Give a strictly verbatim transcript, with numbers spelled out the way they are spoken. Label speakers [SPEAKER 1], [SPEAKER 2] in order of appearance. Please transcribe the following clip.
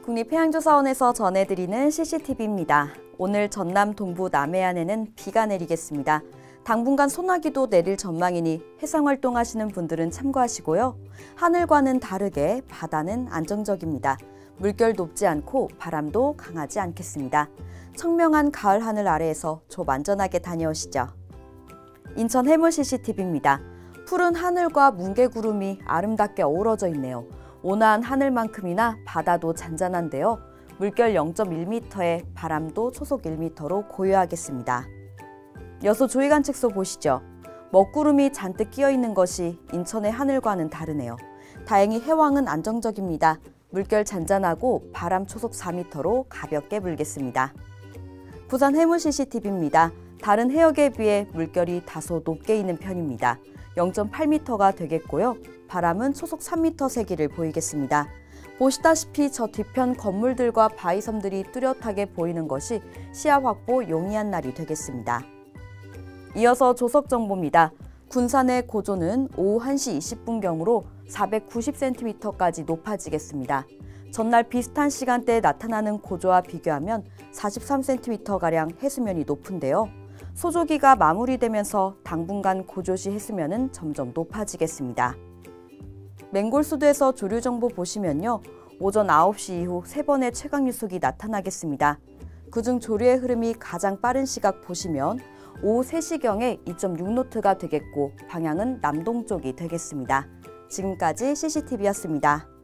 [SPEAKER 1] 국립해양조사원에서 전해드리는 씨씨티비입니다. 오늘 전남 동부 남해안에는 비가 내리겠습니다. 당분간 소나기도 내릴 전망이니 해상활동하시는 분들은 참고하시고요. 하늘과는 다르게 바다는 안정적입니다. 물결 높지 않고 바람도 강하지 않겠습니다. 청명한 가을 하늘 아래에서 좀 안전하게 다녀오시죠. 인천 해무 씨씨티비입니다. 푸른 하늘과 뭉게구름이 아름답게 어우러져 있네요. 온화한 하늘만큼이나 바다도 잔잔한데요. 물결 영 점 일 미터에 바람도 초속 일 미터로 고요하겠습니다. 여수 조이관측소 보시죠. 먹구름이 잔뜩 끼어 있는 것이 인천의 하늘과는 다르네요. 다행히 해왕은 안정적입니다. 물결 잔잔하고 바람 초속 사 미터로 가볍게 불겠습니다. 부산 해무 씨씨티비입니다. 다른 해역에 비해 물결이 다소 높게 있는 편입니다. 영 점 팔 미터가 되겠고요. 바람은 초속 삼 미터 세기를 보이겠습니다. 보시다시피 저 뒤편 건물들과 바위섬들이 뚜렷하게 보이는 것이 시야 확보 용이한 날이 되겠습니다. 이어서 조석정보입니다. 군산의 고조는 오후 한 시 이십 분경으로 사백구십 센티미터까지 높아지겠습니다. 전날 비슷한 시간대에 나타나는 고조와 비교하면 사십삼 센티미터가량 해수면이 높은데요. 소조기가 마무리되면서 당분간 고조시 해수면은 점점 높아지겠습니다. 맹골수도에서 조류정보 보시면요. 오전 아홉 시 이후 세 번의 최강유속이 나타나겠습니다. 그중 조류의 흐름이 가장 빠른 시각 보시면 오후 세 시경에 이 점 육 노트가 되겠고 방향은 남동쪽이 되겠습니다. 지금까지 씨씨티비였습니다.